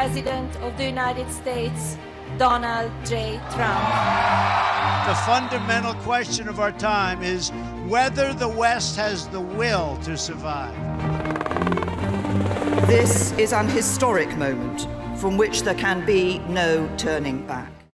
President of the United States, Donald J. Trump. The fundamental question of our time is whether the West has the will to survive. This is an historic moment from which there can be no turning back.